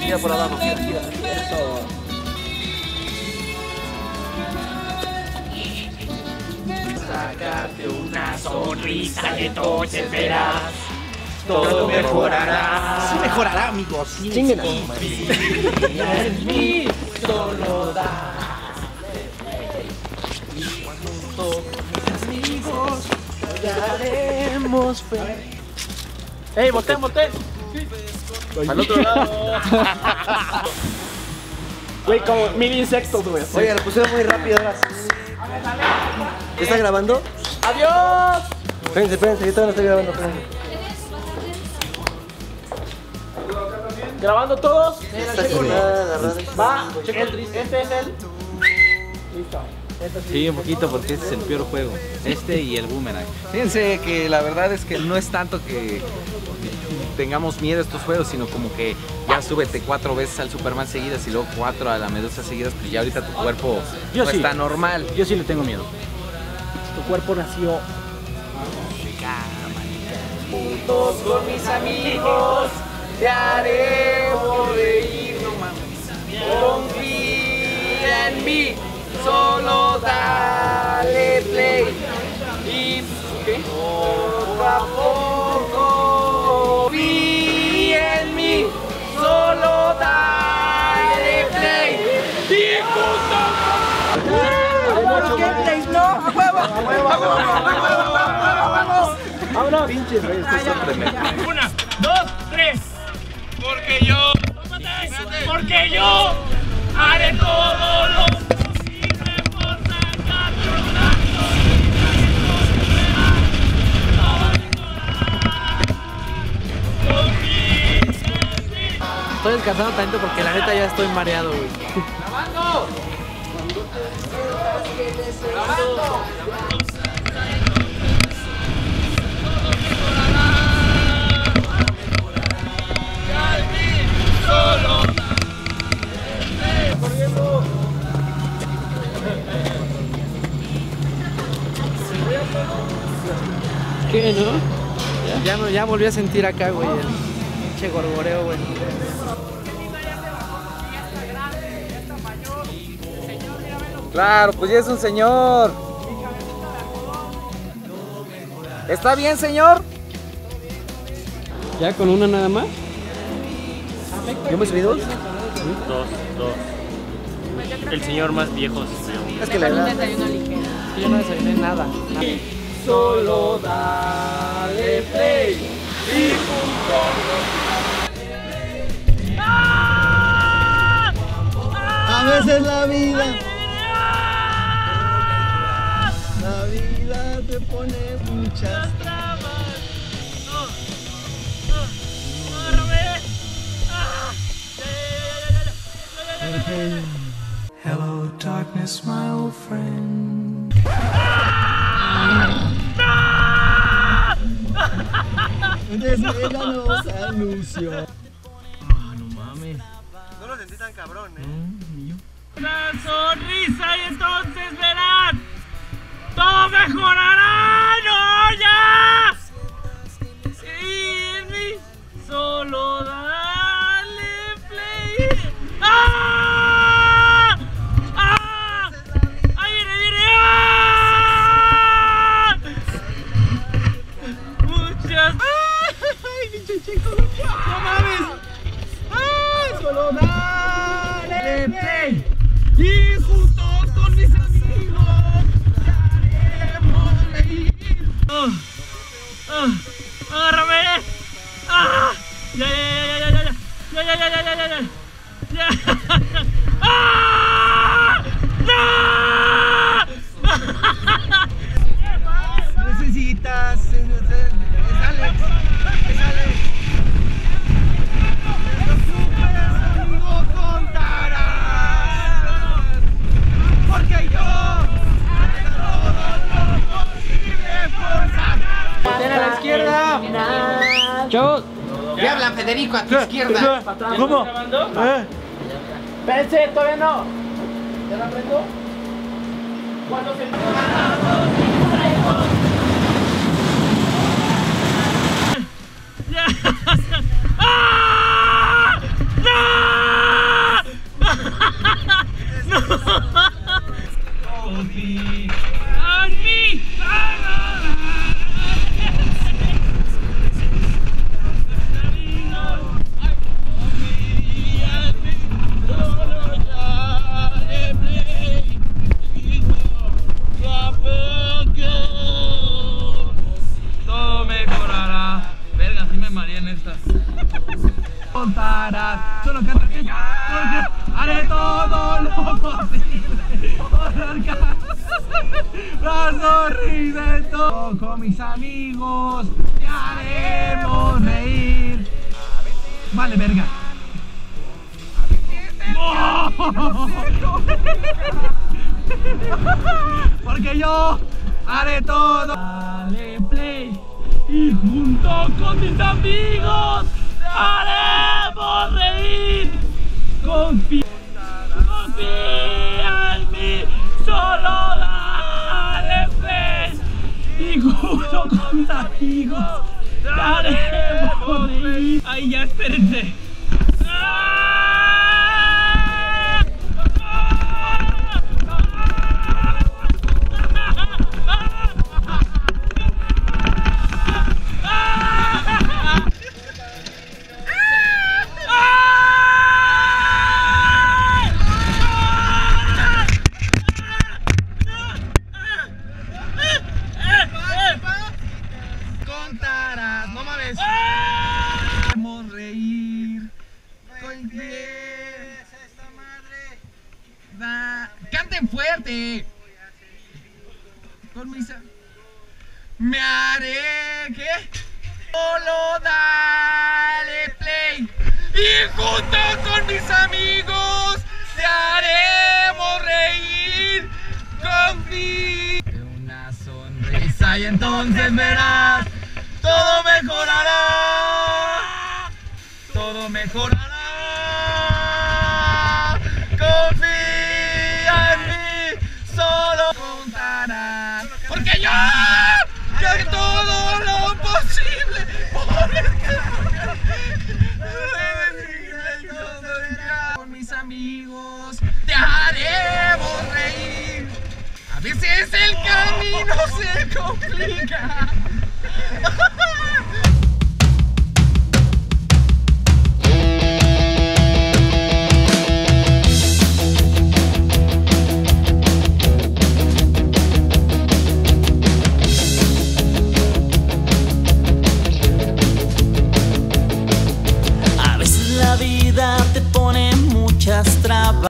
gira por abajo, gira. Eso. Sácate una sonrisa y entonces verás. Todo mejorará. Sí mejorará, amigos. Sí, chinguen. En mí solo da. Y junto con mis amigos haremos fe. ¡Ey, volteen! Al otro lado. Güey, como mil insectos, güey. Oye, lo pusieron muy rápido ahora. ¿Ya está grabando? ¡Adiós! Espérense, yo todavía no estoy grabando, espérense. ¿Grabando todos? Va, Checo. este es el... Listo. Sí, un poquito porque este es el peor juego. Este y el boomerang. Fíjense que la verdad es que no es tanto que tengamos miedo a estos juegos, sino como que ya súbete 4 veces al Superman seguidas y luego 4 a la Medusa seguidas, pues ya ahorita tu cuerpo Yo no sí. está normal. Yo sí le tengo miedo. Tu cuerpo nació... Juntos con mis amigos te haremos reír, no mames. Confía en mí, solo dale play. Y poco a poco confía en mí, solo dale play. Y juntos. gameplays, ¿no? ¡A huevo! ¡Vámonos! Pinches reyes, estos son tremendos. 1, 2, 3. Porque yo haré todo lo posible por sacarte un acto. Estoy descansando tanto porque la neta ya estoy mareado, güey. ¡Grabando! ¿Qué, no? Ya volví a sentir acá, güey, el pinche gorgoreo, güey. Claro, pues ya es un señor. ¿Está bien, señor? ¿Ya con una nada más? ¿Yo me subí 2? Dos. El señor más viejo. Es que la verdad. Yo no desayuné nada. Solo dale play y A veces la vida te pone muchas trabas. Hello, darkness, my old friend. Desvélanos, anuncio. No mames. No lo sentí tan cabrón, Una sonrisa y entonces verán. Todo mejorará. ¡No, ya! Y en mí solo dale play. ¡Ah! ¡Ah! ¡Ahí viene! ¡Ah! Muchas. ¡Ay, pinche chico! ¡No mames! ¡Ah! Solo dale play. Y juntos con mis amigos te haremos reír. Agárrame. ¡Ah! Ya. ¡Ah! ¡No! Necesitas. Es Alex. No te preocupes, amigo, contarás. Porque yo haré todo lo posible por sacar. ¡Ten a la izquierda! ¡Chavos! ¿Qué hablan, Federico, a tu izquierda? ¿Cómo? Espérense, todavía no. ¿Ya la prendo? ¿Cuándo se... ¡Ah! ¡No! Todo mejorará. Verga, sí me mareé en esta. Contarás, solo canta que haré todo lo posible por arrancar la sonrisa en todo. Con mis amigos te haremos reír. Vale, verga. Porque yo haré todo. Dale play y junto con mis amigos haremos reír. Confía en mí, solo dale play y junto con mis amigos haremos reír. Ay, ya, espérense. Contarás, no mames. Haremos reír. Canten fuerte. Con mis me haré ¿qué? Solo dale play y junto con mis amigos te haremos reír. Confía en una sonrisa y entonces verás todo mejorará. Todo mejorará. Confía en mí, solo contarás. Porque yo haré todo lo posible por con mis amigos te haremos reír. A veces el camino se complica. A veces la vida te pone muchas trabas.